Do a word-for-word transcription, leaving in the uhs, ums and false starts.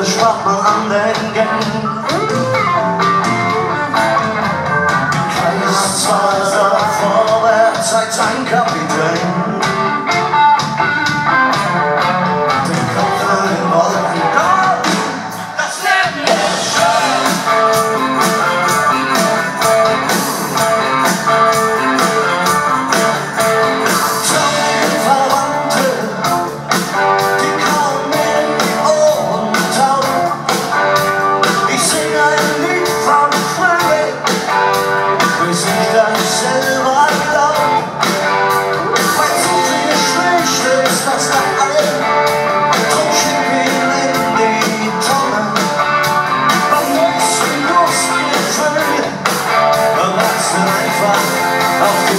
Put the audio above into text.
spart man an den Gängen. Kreis zwar vorwärts als ein Kapitän. Den Kopf in den Wolken, komm, das Leben ist schön. Zwei Verwandte, die kaum in die Ohren tauchen. Ich singe ein Lied von Frühling, bis ich dann selber glaub. Weil so viel Schnee stößt das nach allem, drum schieb ihn in die Tonne. Man muss die Lust gefüllt, man lass ihn einfach auf die